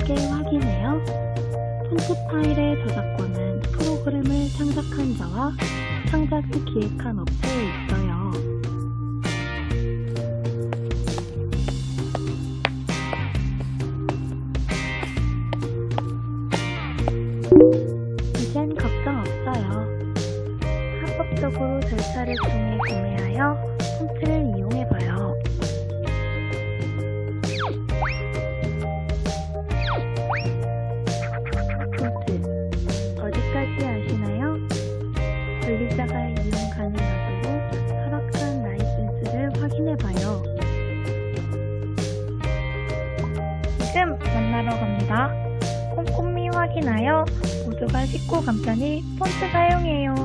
함께 확인해요. 폰트 파일의 저작권은 프로그램을 창작한 자와 창작을 기획한 업체에 있어요. 이젠 걱정 없어요. 합법적으로 절차를 통해 구매하여 폰트를 이용해봐요. 폰트, 어디까지 아시나요? 권리자가 이용 가능하도록 허락한 라이센스를 확인해봐요. 지금 만나러 갑니다. 꼼꼼히 확인하여 모두가 쉽고 간편히 폰트 사용해요.